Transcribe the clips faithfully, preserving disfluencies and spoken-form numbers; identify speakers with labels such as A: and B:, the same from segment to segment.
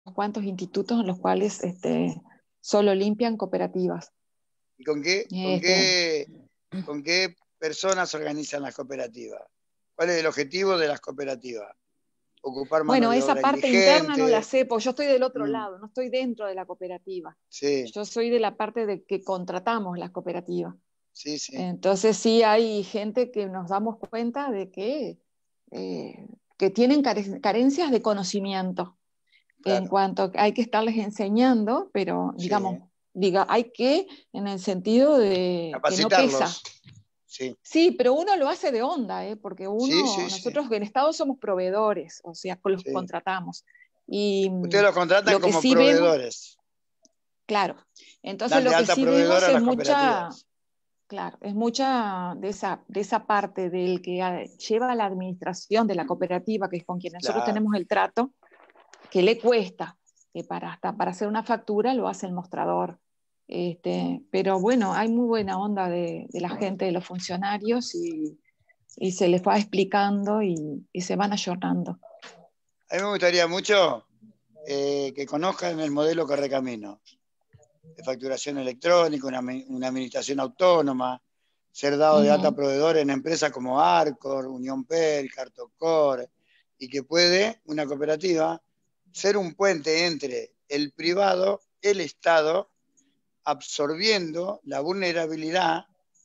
A: cuantos institutos en los cuales este, solo limpian cooperativas.
B: ¿Y con qué, con
A: Este,
B: qué, con qué personas organizan las cooperativas? ¿Cuál es el objetivo de las cooperativas? Ocupar mano
A: bueno,
B: de
A: esa
B: obra
A: parte interna no la
B: indigente.
A: sé, porque yo estoy del otro
B: Mm,
A: lado, no estoy dentro de la cooperativa.
B: sí,
A: Yo soy de la parte de que contratamos las cooperativas.
B: sí, sí.
A: Entonces sí hay gente que nos damos cuenta de que, eh, que tienen care- carencias de conocimiento en
B: Claro,
A: cuanto a que hay que estarles enseñando, pero digamos,
B: sí.
A: diga, hay que en el sentido de que no pesa.
B: Capacitarlos. Sí,
A: Sí, pero uno lo hace de onda, ¿eh? Porque
B: sí,
A: uno,
B: sí, sí,
A: nosotros en Estado somos proveedores, o sea, los
B: sí.
A: contratamos. Y
B: Ustedes
A: mm,
B: los contratan
A: lo que
B: como
A: sí vemos,
B: proveedores.
A: claro, entonces
B: Dan de
A: lo que
B: alta
A: sí
B: proveedora
A: vemos
B: a
A: es
B: las
A: mucha,
B: cooperativas.
A: claro, es mucha de esa, de esa parte del que ah, lleva la administración de la cooperativa, que es con quien nosotros
B: Claro.
A: tenemos el trato, que le cuesta, que para, hasta para hacer una factura lo hace el mostrador. Este, pero bueno, hay muy buena onda de, de la gente, de los funcionarios, y, y se les va explicando y, y se van ayornando.
B: A mí me gustaría mucho eh, que conozcan el modelo Correcamino, de facturación electrónica, una, una administración autónoma, ser dado de alta
A: Ujú.
B: proveedor en empresas como Arcor, Unión Pel, Cartocor, y que puede una cooperativa ser un puente entre el privado, el Estado, absorbiendo la vulnerabilidad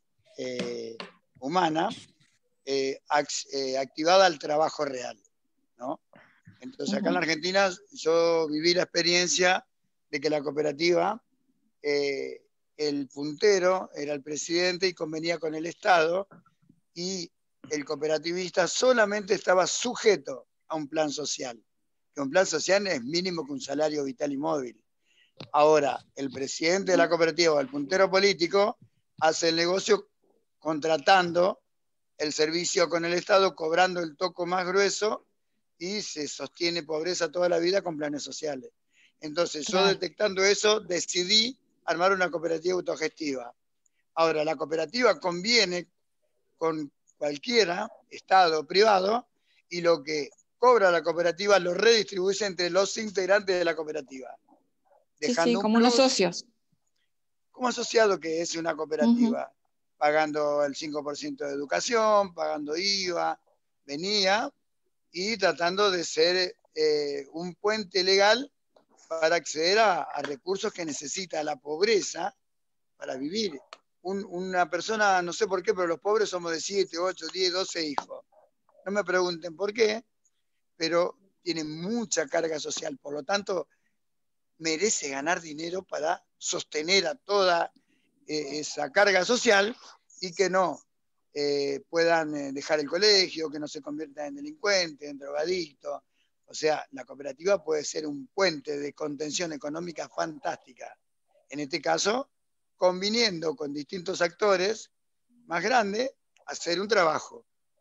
B: eh, humana eh, eh, activada al trabajo real, ¿no? Entonces, acá en la
A: Ujú.
B: Argentina yo viví la experiencia de que la cooperativa, eh, el puntero era el presidente y convenía con el Estado, y el cooperativista solamente estaba sujeto a un plan social, que un plan social es mínimo que un salario vital y móvil. Ahora, el presidente de la cooperativa o el puntero político hace el negocio contratando el servicio con el Estado, cobrando el toco más grueso, y se sostiene pobreza toda la vida con planes sociales. Entonces, yo
A: Claro.
B: detectando eso, decidí armar una cooperativa autogestiva. Ahora, la cooperativa conviene con cualquiera, Estado o privado, y lo que cobra la cooperativa lo redistribuye entre los integrantes de la cooperativa,
A: Sí, sí,
B: dejando un
A: como unos
B: plus
A: socios.
B: como asociado que es una
A: Ujú.
B: cooperativa, pagando el cinco por ciento de educación, pagando I V A, venía, y tratando de ser eh, un puente legal para acceder a, a recursos que necesita la pobreza para vivir. Un, una persona, no sé por qué, pero los pobres somos de siete, ocho, diez, doce hijos. No me pregunten por qué, pero tienen mucha carga social. Por lo tanto, merece ganar dinero para sostener a toda eh, esa carga social, y que no eh, puedan eh, dejar el colegio, que no se conviertan en delincuentes, en drogadictos. O sea, la cooperativa puede ser un puente de contención económica fantástica. En este caso, conviniendo con distintos actores más grandes, hacer un trabajo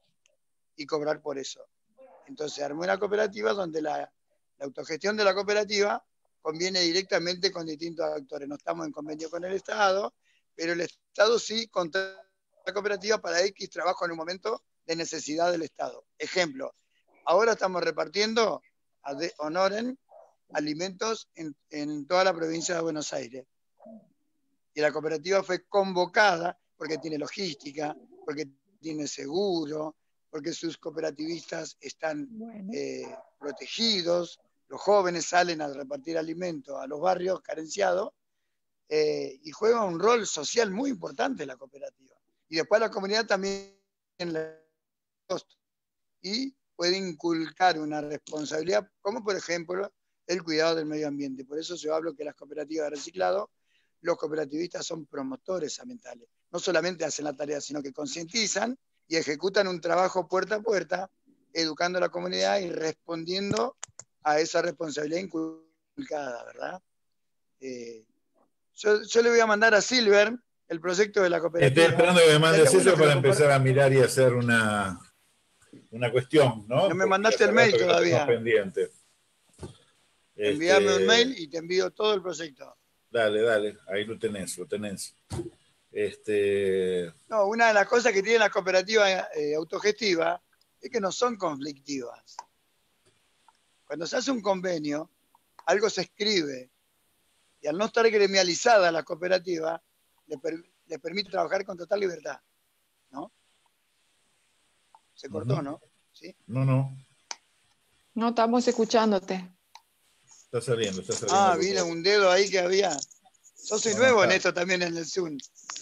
B: y cobrar por eso. Entonces armé una cooperativa donde la, la autogestión de la cooperativa conviene directamente con distintos actores. No estamos en convenio con el Estado, pero el Estado sí contrata la cooperativa para X trabajo en un momento de necesidad del Estado. Ejemplo, ahora estamos repartiendo a de honoren alimentos en, en toda la provincia de Buenos Aires. Y la cooperativa fue convocada porque tiene logística, porque tiene seguro, porque sus cooperativistas están
A: Bueno.
B: eh, protegidos, los jóvenes salen a repartir alimentos a los barrios carenciados, eh, y juega un rol social muy importante la cooperativa. Y después la comunidad también la y puede inculcar una responsabilidad, como por ejemplo el cuidado del medio ambiente. Por eso yo hablo que las cooperativas de reciclado, los cooperativistas son promotores ambientales. No solamente hacen la tarea, sino que concientizan y ejecutan un trabajo puerta a puerta, educando a la comunidad y respondiendo a esa responsabilidad inculcada, ¿verdad? Eh, yo, yo le voy a mandar a Silver el proyecto de la
C: Estoy
B: cooperativa.
C: esperando que me
B: Estaría
C: mandes
B: bueno
C: eso
B: que lo
C: para empezar a
B: compartan.
C: mirar y hacer una, una cuestión,
B: No
C: ¿no?
B: me
C: Porque
B: mandaste
C: hace
B: el mail
C: rato que lo tengo
B: todavía.
C: pendiente.
B: Envíame un
C: Este,
B: mail y te envío todo el proyecto.
C: dale, dale, ahí lo tenés, lo tenés. Este,
B: No, una de las cosas que tienen las cooperativas eh, autogestivas es que no son conflictivas. Cuando se hace un convenio, algo se escribe, y al no estar gremializada la cooperativa, le, per, le permite trabajar con total libertad, ¿no? Se cortó, ¿no? ¿Sí?
C: No, no.
A: No estamos escuchándote.
C: Está saliendo, está saliendo.
B: Ah, vino un dedo ahí que había. Yo soy
C: no,
B: nuevo
C: no
B: en esto también en el Zoom.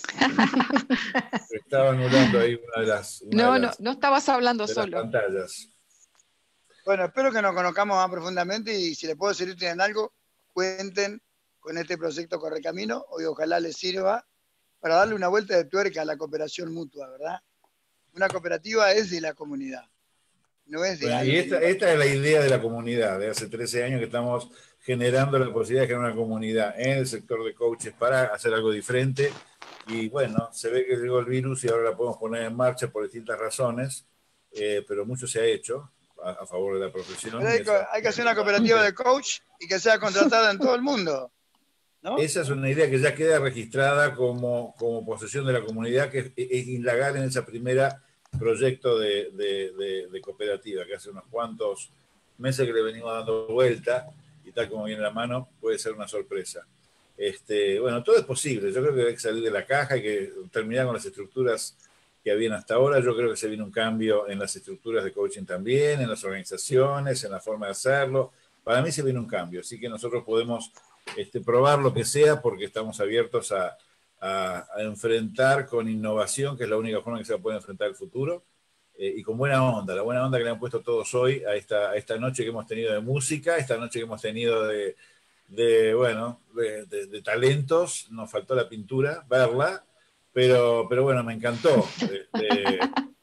C: Estaba anulando ahí una de las, una
A: No,
C: de
A: no,
C: las,
A: no estabas hablando
C: de
A: solo.
C: las pantallas.
B: Bueno, espero que nos conozcamos más profundamente y si les puedo servir en algo, cuenten con este proyecto Correcamino. Hoy ojalá les sirva para darle una vuelta de tuerca a la cooperación mutua, ¿verdad? Una cooperativa es de la comunidad, no es de
C: Bueno, y
B: alguien.
C: esta, esta es la idea de la comunidad. De hace trece años que estamos generando la posibilidad de crear una comunidad en el sector de coaches para hacer algo diferente. Y bueno, se ve que llegó el virus y ahora la podemos poner en marcha por distintas razones, eh, pero mucho se ha hecho a, a favor de la profesión.
B: Pero hay,
C: esa,
B: hay que hacer una cooperativa de coach y que sea contratada en todo el mundo, ¿no?
C: Esa es una idea que ya queda registrada como, como posesión de la comunidad, que es, es indagar en ese primer proyecto de, de, de, de cooperativa, que hace unos cuantos meses que le venimos dando vuelta, y tal como viene la mano, puede ser una sorpresa. Este, bueno, todo es posible. Yo creo que hay que salir de la caja, hay que terminar con las estructuras que habían hasta ahora. Yo creo que se viene un cambio en las estructuras de coaching también, en las organizaciones, en la forma de hacerlo. Para mí se viene un cambio, así que nosotros podemos este, probar lo que sea porque estamos abiertos a, a, a enfrentar con innovación, que es la única forma que se puede enfrentar el futuro, eh, y con buena onda, la buena onda que le han puesto todos hoy a esta, a esta noche que hemos tenido de música, esta noche que hemos tenido de... de bueno, de, de, de talentos, nos faltó la pintura, verla, pero, pero bueno, me encantó. Este,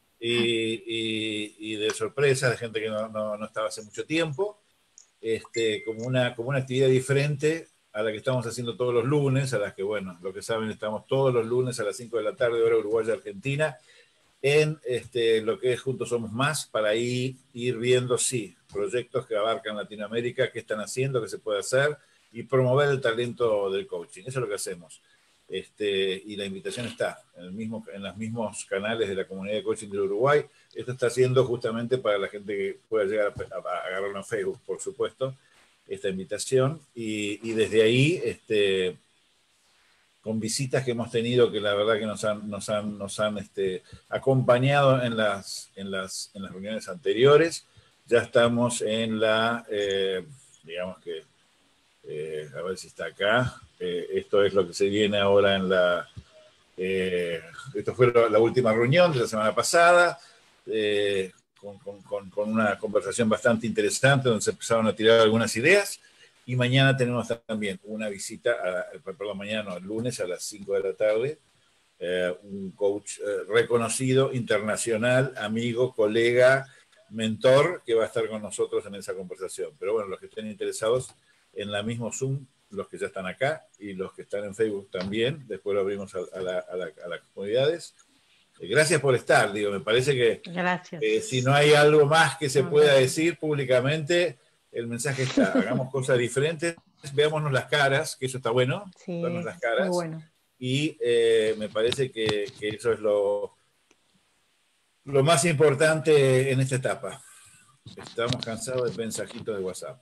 C: y, y, y de sorpresa, de gente que no, no, no estaba hace mucho tiempo, este, como, una, como una actividad diferente a la que estamos haciendo todos los lunes, a las que, bueno, lo que saben, estamos todos los lunes a las cinco de la tarde, hora uruguaya argentina, en este, lo que es Juntos Somos Más, para ir, ir viendo, sí, proyectos que abarcan Latinoamérica, qué están haciendo, qué se puede hacer, y promover el talento del coaching. Eso es lo que hacemos. Este, y la invitación está en, el mismo, en los mismos canales de la comunidad de coaching del Uruguay. Esto está haciendo justamente para la gente que pueda llegar a, a, a agarrarlo en Facebook, por supuesto, esta invitación. Y, y desde ahí, este, con visitas que hemos tenido, que la verdad que nos han, nos han, nos han este, acompañado en las, en, las, en las reuniones anteriores. Ya estamos en la, eh, digamos que, Eh, a ver si está acá. Eh, esto es lo que se viene ahora en la... Eh, esto fue la última reunión de la semana pasada, eh, con, con, con una conversación bastante interesante donde se empezaron a tirar algunas ideas. Y mañana tenemos también una visita, a, perdón, mañana no, el lunes a las cinco de la tarde, eh, un coach eh, reconocido, internacional, amigo, colega, mentor, que va a estar con nosotros en esa conversación. Pero bueno, los que estén interesados en la misma Zoom, los que ya están acá y los que están en Facebook también, después lo abrimos a, a, la, a, la, a las comunidades. Eh, gracias por estar, digo, me parece que eh, si no hay algo más que se pueda decir públicamente, el mensaje está, hagamos cosas diferentes, veámonos las caras, que eso está bueno,
D: sí,
C: vernos las caras,
D: muy bueno.
C: Y eh, me parece que, que eso es lo, lo más importante en esta etapa. Estamos cansados de mensajitos de WhatsApp.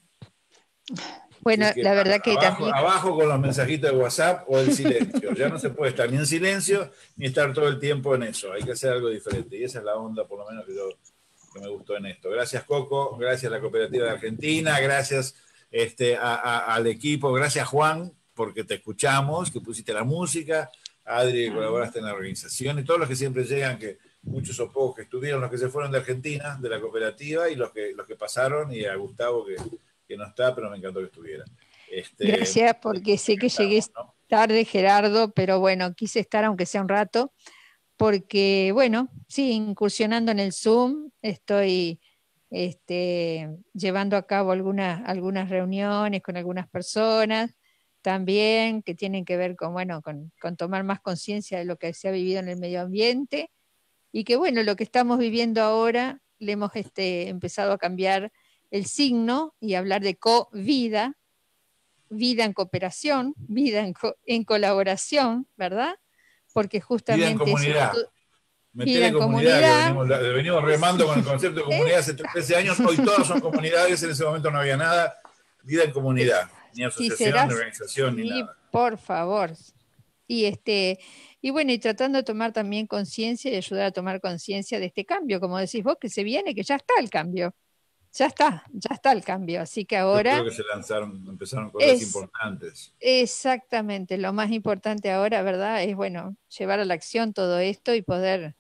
D: Bueno,
C: que
D: la verdad que
C: abajo,
D: también...
C: abajo con los mensajitos de WhatsApp o el silencio. Ya no se puede estar ni en silencio ni estar todo el tiempo en eso. Hay que hacer algo diferente. Y esa es la onda, por lo menos, que, yo, que me gustó en esto. Gracias, Coco. Gracias a la Cooperativa de Argentina. Gracias este, a, a, al equipo. Gracias, Juan, porque te escuchamos, que pusiste la música. Adri, que colaboraste en la organización. Y todos los que siempre llegan, que muchos o pocos que estuvieron, los que se fueron de Argentina, de la cooperativa, y los que, los que pasaron, y a Gustavo, que... que no está, pero me encantó que estuviera. Este,
D: Gracias, porque sé que llegué
C: ¿no?
D: tarde, Gerardo, pero bueno, quise estar aunque sea un rato, porque bueno, sí, incursionando en el Zoom, estoy este, llevando a cabo algunas, algunas reuniones con algunas personas, también que tienen que ver con, bueno, con, con tomar más conciencia de lo que se ha vivido en el medio ambiente, y que bueno, lo que estamos viviendo ahora, le hemos este, empezado a cambiar el signo y hablar de co-vida, vida en cooperación, vida en, co en colaboración, ¿verdad? Porque justamente...
C: Vida en comunidad.
D: Eso,
C: Vida en comunidad, comunidad. Que venimos, venimos remando con el concepto de comunidad hace trece años, hoy todas son comunidades, en ese momento no había nada, vida en comunidad, ni asociación,
D: si serás,
C: ni organización,
D: sí,
C: ni nada.
D: Por favor. Y, este, y bueno, y tratando de tomar también conciencia y ayudar a tomar conciencia de este cambio, como decís vos, que se viene, que ya está el cambio. Ya está, ya está el cambio. Así que ahora...
C: Yo creo que se lanzaron, empezaron cosas es, importantes.
D: Exactamente, lo más importante ahora, ¿verdad? Es, bueno, llevar a la acción todo esto y poder,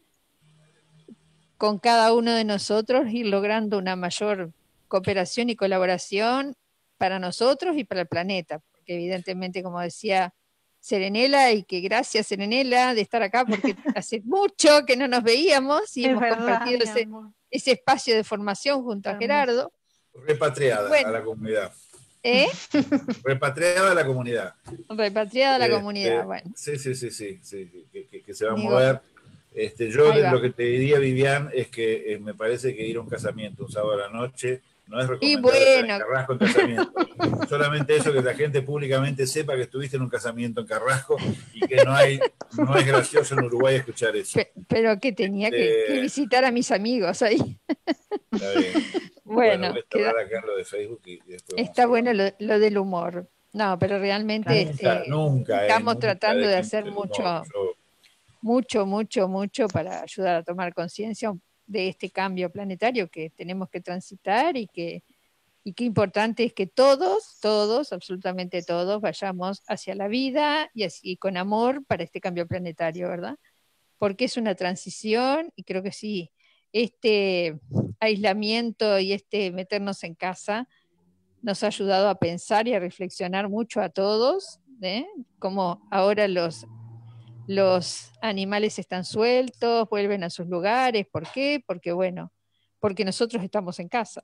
D: con cada uno de nosotros, ir logrando una mayor cooperación y colaboración para nosotros y para el planeta. Porque evidentemente, como decía Serenela, y que gracias Serenela de estar acá, porque hace mucho que no nos veíamos y es hemos verdad, compartido ese, ese espacio de formación junto a Gerardo.
C: Repatriada bueno, a la comunidad.
D: ¿Eh?
C: Repatriada a la comunidad.
D: Repatriada a la
C: eh,
D: comunidad,
C: eh,
D: bueno.
C: Sí, sí, sí, sí, sí que, que, que se va Digo, a mover. Este, yo lo que te diría, Vivian, es que eh, me parece que ir a un casamiento un sábado a la noche no es recomendable
D: bueno,
C: estar en Carrasco en casamiento. Solamente eso, que la gente públicamente sepa que estuviste en un casamiento en Carrasco y que no hay, no es gracioso en Uruguay escuchar eso.
D: Pero, pero que tenía este... que, que visitar a mis amigos ahí.
C: Está bien.
D: Bueno,
C: bueno, voy a
D: queda...
C: acá en lo de Facebook y después
D: está bueno lo, lo del humor. No, pero realmente
C: nunca,
D: este,
C: nunca,
D: estamos
C: eh,
D: tratando
C: nunca
D: de hacer mucho,
C: yo...
D: mucho, mucho, mucho para ayudar a tomar conciencia de este cambio planetario que tenemos que transitar y que y qué importante es que todos, todos, absolutamente todos, vayamos hacia la vida y así con amor para este cambio planetario, ¿verdad? Porque es una transición y creo que sí, este aislamiento y este meternos en casa nos ha ayudado a pensar y a reflexionar mucho a todos, ¿eh? Como ahora los, los animales están sueltos, vuelven a sus lugares, ¿por qué? Porque bueno, porque nosotros estamos en casa.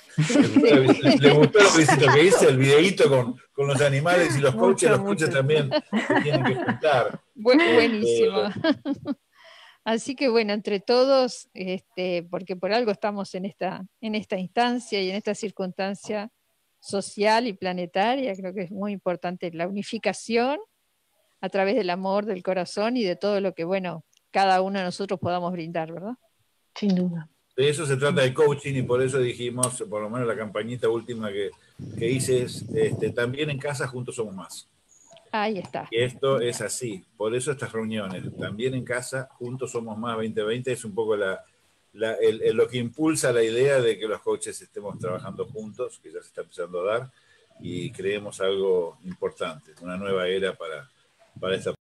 C: le, le gustó el visito que hice, el videíto con, con los animales y los
D: mucho,
C: coaches, los
D: mucho.
C: coaches también se tienen que juntar.
D: Bu- buenísimo. Este... Así que bueno, entre todos, este, porque por algo estamos en esta, en esta instancia y en esta circunstancia social y planetaria, creo que es muy importante la unificación a través del amor, del corazón y de todo lo que, bueno, cada uno de nosotros podamos brindar, ¿verdad?
A: Sin duda.
C: De eso se trata el coaching y por eso dijimos, por lo menos la campañita última que, que hice es, este, también en casa juntos somos más.
D: Ahí está.
C: Y esto es así, por eso estas reuniones, también en casa, juntos somos más veinte veinte, es un poco la, la, el, el, lo que impulsa la idea de que los coaches estemos trabajando juntos, que ya se está empezando a dar, y creemos algo importante, una nueva era para, para esta